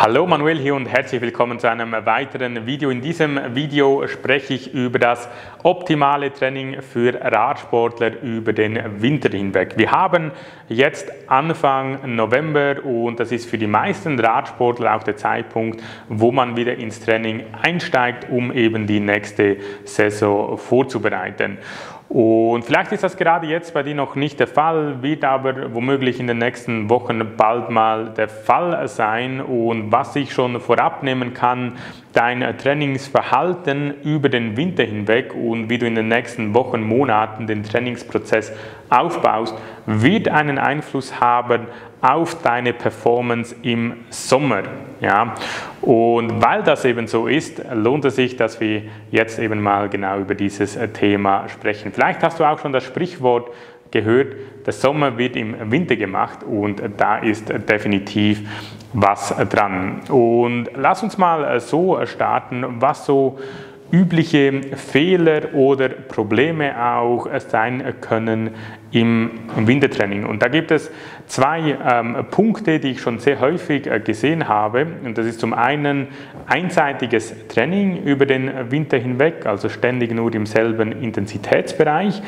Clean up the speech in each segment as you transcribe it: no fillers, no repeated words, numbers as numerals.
Hallo Manuel hier und herzlich willkommen zu einem weiteren Video. In diesem Video spreche ich über das optimale Training für Radsportler über den Winter hinweg. Wir haben jetzt Anfang November und das ist für die meisten Radsportler auch der Zeitpunkt, wo man wieder ins Training einsteigt, um eben die nächste Saison vorzubereiten. Und vielleicht ist das gerade jetzt bei dir noch nicht der Fall, wird aber womöglich in den nächsten Wochen bald mal der Fall sein. Und was ich schon vorab nehmen kann, dein Trainingsverhalten über den Winter hinweg und wie du in den nächsten Wochen, Monaten den Trainingsprozess aufbaust, wird einen Einfluss haben auf deine Performance im Sommer. Ja? Und weil das eben so ist, lohnt es sich, dass wir jetzt eben mal genau über dieses Thema sprechen. Vielleicht hast du auch schon das Sprichwort gehört, der Sommer wird im Winter gemacht und da ist definitiv was dran. Und lass uns mal so starten, was so übliche Fehler oder Probleme auch sein können im Wintertraining. Und da gibt es zwei Punkte, die ich schon sehr häufig gesehen habe. Und das ist zum einen einseitiges Training über den Winter hinweg, also ständig nur im selben Intensitätsbereich.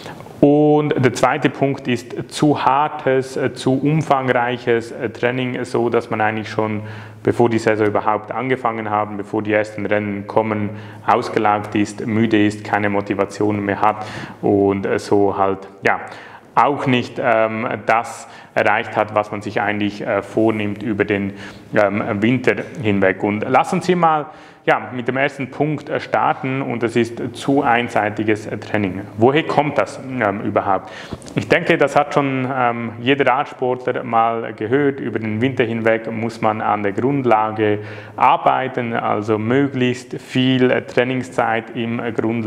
Und der zweite Punkt ist zu hartes, zu umfangreiches Training, so dass man eigentlich schon, bevor die Saison überhaupt angefangen haben, bevor die ersten Rennen kommen, ausgelaugt ist, müde ist, keine Motivation mehr hat und so halt, ja, auch nicht das erreicht hat, was man sich eigentlich vornimmt über den Winter hinweg. Und lass uns hier mal mit dem ersten Punkt starten und das ist zu einseitiges Training. Woher kommt das überhaupt? Ich denke, das hat schon jeder Radsportler mal gehört. Über den Winter hinweg muss man an der Grundlage arbeiten, also möglichst viel Trainingszeit im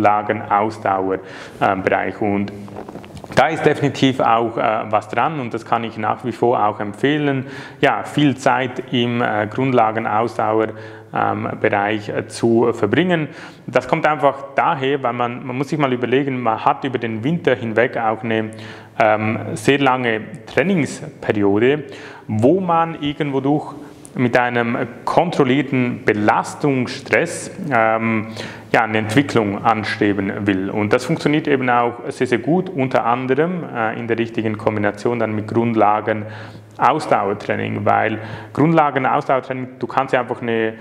Grundlagenausdauerbereich. Und da ist definitiv auch was dran und das kann ich nach wie vor auch empfehlen. Ja, viel Zeit im Grundlagenausdauerbereich zu verbringen. Das kommt einfach daher, weil man muss sich mal überlegen, man hat über den Winter hinweg auch eine sehr lange Trainingsperiode, wo man irgendwo durch mit einem kontrollierten Belastungsstress eine Entwicklung anstreben will. Und das funktioniert eben auch sehr, sehr gut, unter anderem in der richtigen Kombination dann mit Grundlagenausdauertraining, weil Grundlagenausdauertraining, du kannst ja einfach eine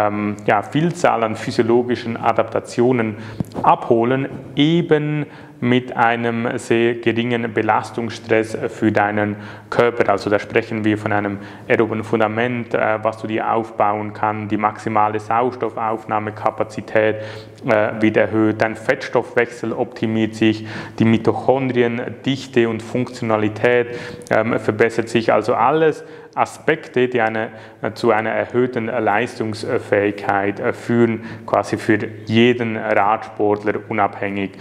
Vielzahl an physiologischen Adaptationen abholen, eben mit einem sehr geringen Belastungsstress für deinen Körper. Also da sprechen wir von einem aeroben Fundament, was du dir aufbauen kannst. Die maximale Sauerstoffaufnahmekapazität wird erhöht, dein Fettstoffwechsel optimiert sich, die Mitochondriendichte und Funktionalität verbessert sich. Also alles Aspekte, die zu einer erhöhten Leistungsfähigkeit führen, quasi für jeden Radsportler unabhängig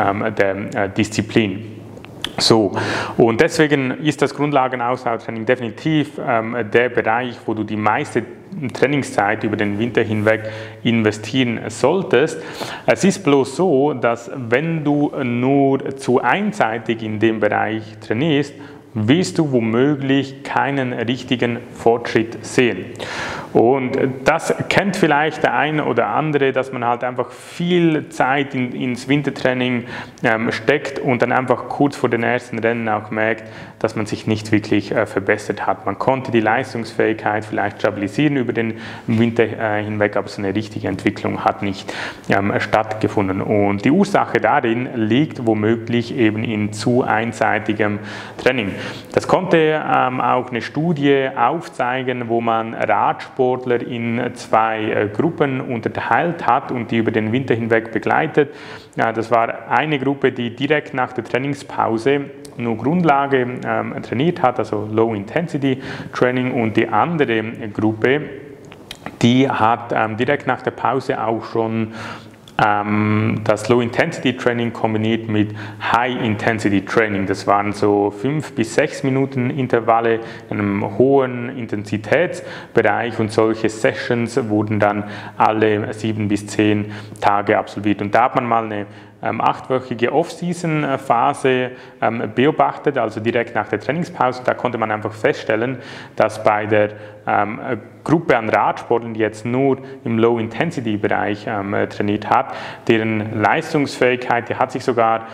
der Disziplin. So, und deswegen ist das Grundlagenausdauertraining definitiv der Bereich, wo du die meiste Trainingszeit über den Winter hinweg investieren solltest. Es ist bloß so, dass wenn du nur zu einseitig in dem Bereich trainierst, wirst du womöglich keinen richtigen Fortschritt sehen. Und das kennt vielleicht der eine oder andere, dass man halt einfach viel Zeit ins Wintertraining steckt und dann einfach kurz vor den ersten Rennen auch merkt, dass man sich nicht wirklich verbessert hat. Man konnte die Leistungsfähigkeit vielleicht stabilisieren über den Winter hinweg, aber so eine richtige Entwicklung hat nicht stattgefunden. Und die Ursache darin liegt womöglich eben in zu einseitigem Training. Das konnte auch eine Studie aufzeigen, wo man Radsportler in zwei Gruppen unterteilt hat und die über den Winter hinweg begleitet. Ja, das war eine Gruppe, die direkt nach der Trainingspause nur Grundlage trainiert hat, also Low-Intensity-Training, und die andere Gruppe, die hat direkt nach der Pause auch schon das Low-Intensity-Training kombiniert mit High-Intensity-Training. Das waren so 5 bis 6 Minuten Intervalle in einem hohen Intensitätsbereich und solche Sessions wurden dann alle 7 bis 10 Tage absolviert. Und da hat man mal eine 8-wöchige Off-Season-Phase beobachtet, also direkt nach der Trainingspause. Da konnte man einfach feststellen, dass bei der Gruppe an Radsportlern, die jetzt nur im Low-Intensity-Bereich trainiert hat, deren Leistungsfähigkeit, die hat sich sogar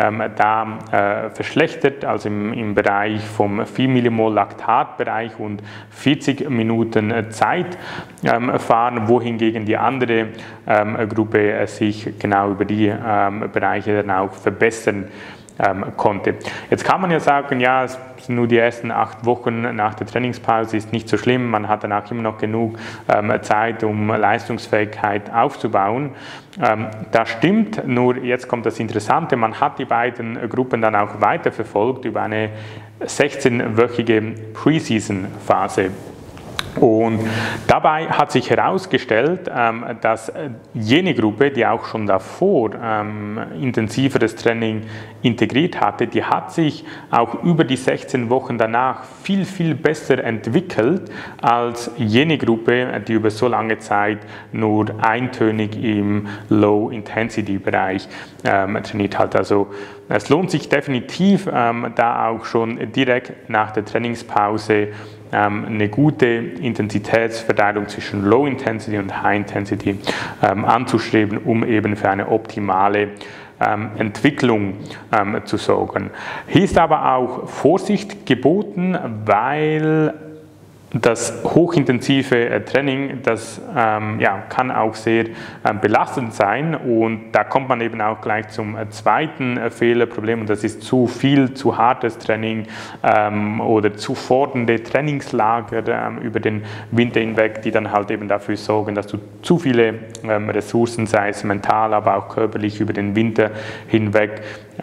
verschlechtert, also im Bereich vom 4 Millimol Laktatbereich und 40 Minuten Zeit fahren, wohingegen die andere Gruppe sich genau über die Bereiche dann auch verbessern konnte. Jetzt kann man ja sagen, ja, es sind nur die ersten 8 Wochen nach der Trainingspause, ist nicht so schlimm, man hat danach immer noch genug Zeit, um Leistungsfähigkeit aufzubauen. Das stimmt, nur jetzt kommt das Interessante, man hat die beiden Gruppen dann auch weiterverfolgt über eine 16-wöchige Preseason-Phase. Und dabei hat sich herausgestellt, dass jene Gruppe, die auch schon davor intensiveres Training integriert hatte, die hat sich auch über die 16 Wochen danach viel, viel besser entwickelt als jene Gruppe, die über so lange Zeit nur eintönig im Low-Intensity-Bereich trainiert hat. Also es lohnt sich definitiv, da auch schon direkt nach der Trainingspause eine gute Intensitätsverteilung zwischen Low Intensity und High Intensity anzustreben, um eben für eine optimale Entwicklung zu sorgen. Hier ist aber auch Vorsicht geboten, weil das hochintensive Training, das kann auch sehr belastend sein, und da kommt man eben auch gleich zum zweiten Fehlerproblem, und das ist zu viel, zu hartes Training oder zu fordernde Trainingslager über den Winter hinweg, die dann halt eben dafür sorgen, dass du zu viele Ressourcen, sei es mental, aber auch körperlich, über den Winter hinweg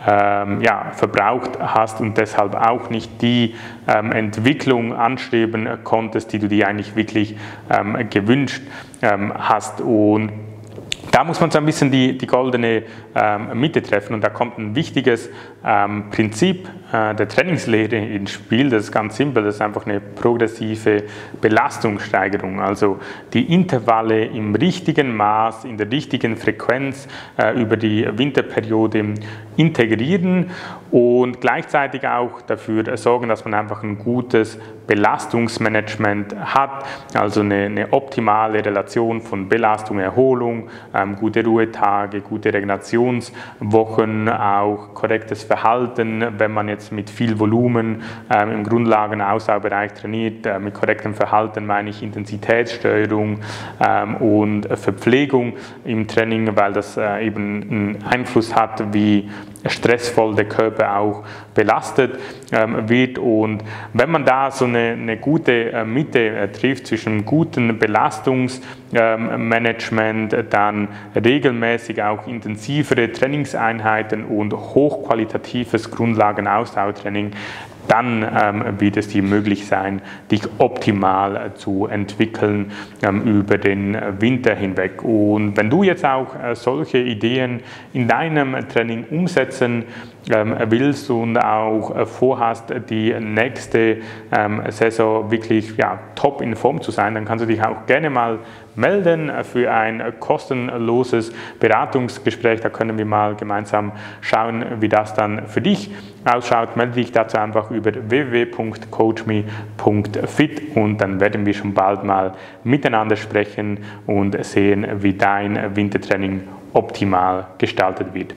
verbraucht hast und deshalb auch nicht die Entwicklung anstreben konntest, die du dir eigentlich wirklich gewünscht hast. Und da muss man so ein bisschen die goldene Mitte treffen, und da kommt ein wichtiges Prinzip der Trainingslehre ins Spiel. Das ist ganz simpel, das ist einfach eine progressive Belastungssteigerung, also die Intervalle im richtigen Maß, in der richtigen Frequenz über die Winterperiode integrieren und gleichzeitig auch dafür sorgen, dass man einfach ein gutes Belastungsmanagement hat, also eine optimale Relation von Belastung, Erholung, gute Ruhetage, gute Regenerationswochen, auch korrektes Verhalten, wenn man jetzt mit viel Volumen im Grundlagen-Ausdauerbereich trainiert. Mit korrektem Verhalten meine ich Intensitätssteuerung und Verpflegung im Training, weil das eben einen Einfluss hat, wie stressvoll der Körper auch belastet wird. Und wenn man da so eine gute Mitte trifft zwischen gutem Belastungsmanagement, dann regelmäßig auch intensivere Trainingseinheiten und hochqualitatives Grundlagen-Ausdauertraining, dann wird es dir möglich sein, dich optimal zu entwickeln über den Winter hinweg. Und wenn du jetzt auch solche Ideen in deinem Training umsetzen willst und auch vorhast, die nächste Saison wirklich top in Form zu sein, dann kannst du dich auch gerne mal melden für ein kostenloses Beratungsgespräch. Da können wir mal gemeinsam schauen, wie das dann für dich ausschaut. Melde dich dazu einfach über www.coachme.fit und dann werden wir schon bald mal miteinander sprechen und sehen, wie dein Wintertraining optimal gestaltet wird.